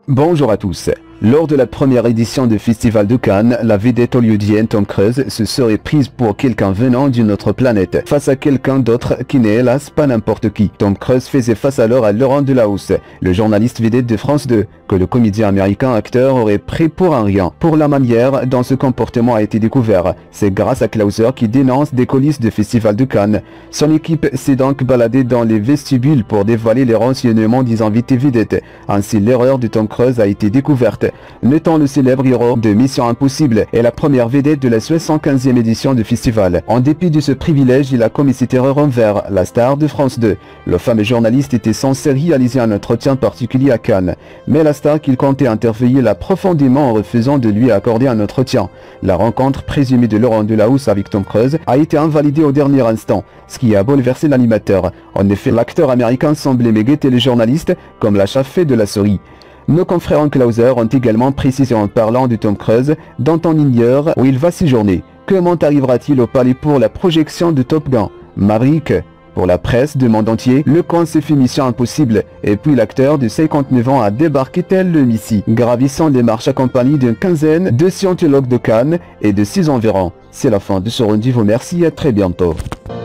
Bonjour à tous. Lors de la première édition du Festival de Cannes, la vedette hollywoodienne Tom Cruise se serait prise pour quelqu'un venant d'une autre planète, face à quelqu'un d'autre qui n'est hélas pas n'importe qui. Tom Cruise faisait face alors à Laurent Delahousse, le journaliste vedette de France 2, que le comédien américain acteur aurait pris pour un rien. Pour la manière dont ce comportement a été découvert, c'est grâce à Klauser qui dénonce des coulisses du Festival de Cannes. Son équipe s'est donc baladée dans les vestibules pour dévoiler les renseignements des invités vedettes. Ainsi, l'erreur de Tom Cruise a été découverte. Notant le célèbre héros de Mission Impossible et la première vedette de la 75e édition du festival. En dépit de ce privilège, il a commis cette erreur envers la star de France 2. Le fameux journaliste était censé réaliser un entretien particulier à Cannes, mais la star qu'il comptait interviewer l'a profondément en refusant de lui accorder un entretien. La rencontre présumée de Laurent Delahousse avec Tom Cruise a été invalidée au dernier instant, ce qui a bouleversé l'animateur. En effet, l'acteur américain semblait mégueter le journaliste comme la chaffée de la souris. Nos confrères en Klauser ont également précisé en parlant de Tom Cruise, dont on ignore où il va séjourner. Comment arrivera-t-il au palais pour la projection de Top Gun Maverick? Pour la presse du monde entier, le concept fait Mission Impossible, et puis l'acteur de 59 ans a débarqué tel le Messie, gravissant les marches accompagné d'une quinzaine de scientologues de Cannes et de 6 environs. C'est la fin de ce rendez-vous, merci et à très bientôt.